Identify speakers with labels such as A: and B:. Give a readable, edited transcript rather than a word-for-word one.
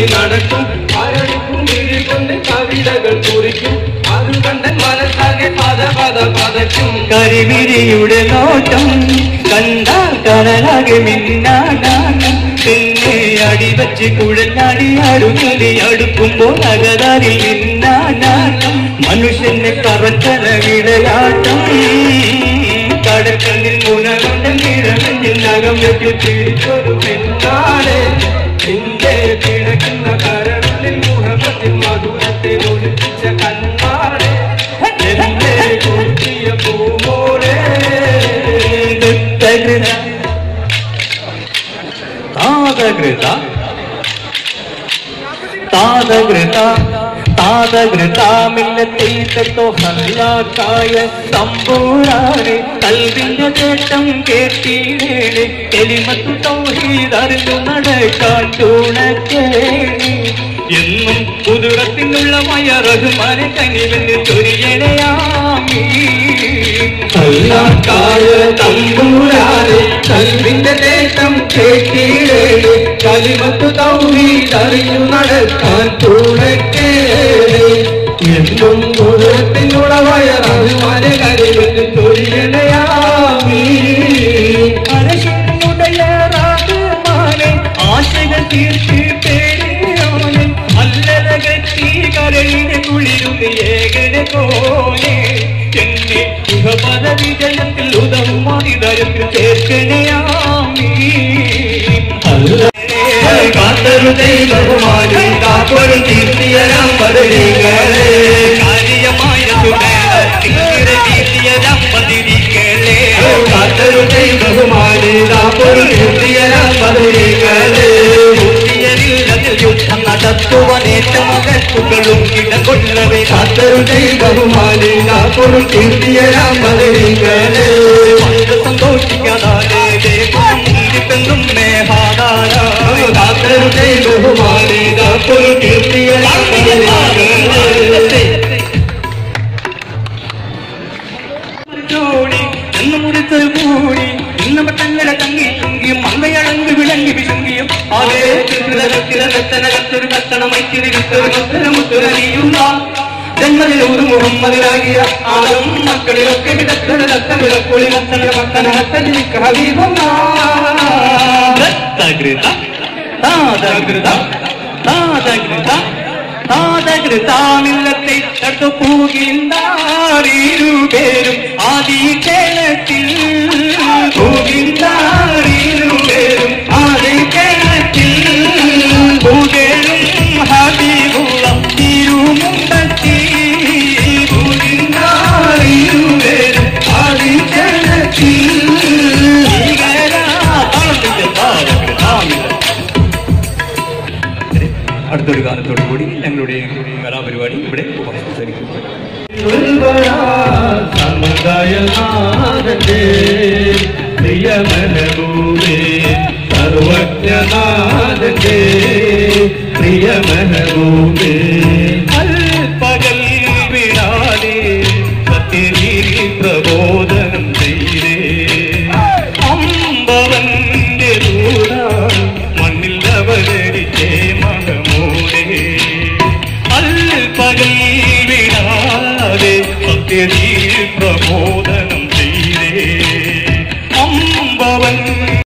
A: നടക്കും ആരടിക്കും വിഴികൊണ്ട് കവിതകൾ കുറിക്കും അത് കണ്ടൻ മനസ്സാകെ പദ പദ പതക്കും
B: കരിമിരിയുടെ നോട്ടം കണ്ടാൽ കടലാകെ മിന്നാടാണ് പിന്നെ അടിവച്ച് കുഴഞ്ഞാടിയാടുകളി അടുക്കുമ്പോൾ അകതാരിൽ മിന്നാടാട്ടം മനുഷ്യനെ പറച്ചന വിളയാട്ടം കടക്കണ്ണിൽ മുനകൊണ്ട നിഴലിൽ നഖം വെച്ച് തിരിച്ചൊരു പെണ്ണാണ് നിന്റെ കിടക്കുന്ന കരളിൽ മുഹബത്തിൽ മധുരത്തെ ഒളിപ്പിച്ച കണ്ണാണ് എന്നെ കൂട്ടിയ പൂമോളെ താതകൃതാമില്ലത്തോ ഹല്ലാക്കായ തമ്പൂരാണ് കൽവിന്റെ ചേട്ടം കേട്ടീടേണ് എലിമത്തു തൗഹീദറിഞ്ഞു നടക്കാൻ തുണക്കേണ് എന്നും കുതിരത്തിനുള്ള മയറഹ്മാനെ കനിവെന്ന് ചൊരിയണയാമീ
A: ഹല്ലാക്കായ തമ്പൂരാണ് കൽവിന്റെ ചേട്ടം കേട്ടീടേണ് കലിമത്തു തൗഹീദറിഞ്ഞു നടക്കാൻ തുണക്കേണ് എന്നും കുതിരത്തിനുള്ള മയറഹ്മാനെ കനിവെന്ന് ചൊരിയണയാമീ
B: അരശിനുടയ റഹ്മാനെ ആശകൾ തീർത്ത് പേരിയോനെ അല്ലലകത്തി കരളിനെ കുളിരുന്ന് ഏകന കോനെ എന്നെ സുഖപദ വിജയത്തിൽ ഉദമ്മാതിദരത്തിൽ ചേർക്കണയാമീ
A: കാത്തരു ദൈവകുമാരി കാപ്പൊരു കീർത്തിയരാം പദവികളെ
B: കാര്യമായ കീർത്തിയരാം പദവികളെ
A: കാത്തരു ദൈവകുമാരി കാപ്പൊരു കീർത്തിയരാം പദവികളെ
B: യുദ്ധം നടത്തുവാനേറ്റമകത്തുകളും ഇടകൊള്ളവേ
A: കാത്തരു ദൈവകുമാരി കാപ്പൊരു കീർത്തിയരാം പദവികളെ
B: സന്തോഷിക്കാതെ മുന്നിപ്പെന്നും മേഹാദാര
A: കാത്തരു ദൈവകുമാരി കാപ്പൊരു കീർത്തിയരാം പദവികളെ
B: എന്ന് മുറിച്ച് മൂടി ഇന്നമ തങ്ങളെ തങ്ങി ചുങ്കിയും മങ്കയളങ്ക് വിളങ്ങി വിശുങ്കിയും അതേ ചിത്രകത്തിനകത്തൊരു കത്തണമൈത്തിരിക്കുന്ന ജന്മതിൽ ഒരു മുഹമ്മദിലാകിയ ആദം മക്കളിലൊക്കെ വിദഗ്ധ താതകൃതാമില്ലത്തെ തട്ടു പൂകിന്താറിരുപേരും ആദി കേരളത്തിൽ പൂകിന്താറിരുപേരും ആദി കേരളത്തിൽ പൂകേരും ഹബീബുള്ള തിരുമുമ്പത്തി പൂകിന്താറിരുപേരും ആദി കേരളത്തിൽ അടുത്തൊരു കാലത്തോടു കൂടി ഞങ്ങളുടെ കലാപരിപാടി ഇവിടെ ഉപസംഹരിക്കുന്നു.
A: പ്രിയ മെഹബൂബേ സർവജ്ഞനാഥന്റെ പ്രിയ മെഹബൂബേ